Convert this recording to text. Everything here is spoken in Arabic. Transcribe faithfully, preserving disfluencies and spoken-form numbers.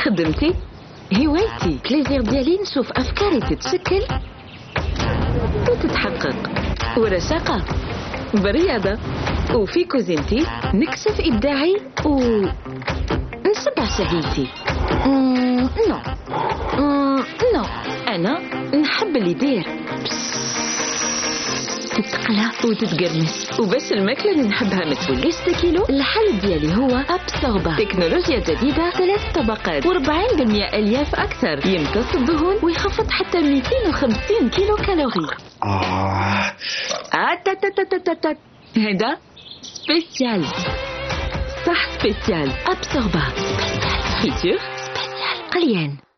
خدمتي، هوايتي، بليزير ديالي نشوف أفكاري تتشكل وتتحقق، ورشاقة بالرياضة، وفي كوزينتي نكشف إبداعي و نشبع شهيتي. مم، نو مم، نو أنا نحب اللي يدير تتقلى وتتقرمش، وباش الماكلة اللي نحبها ما توليش تاكيلو، الحل ديالي هو أبسوربا، تكنولوجيا جديدة، ثلاث طبقات وأربعين بالمئة ألياف أكثر، يمتص الدهون ويخفض حتى مئتين وخمسين كيلو كالوري. آه آتاتاتاتاتات هذا سبيسيال، صح سبيسيال أبسوربا، سبيسيال فيتور، سبيسيال قليان.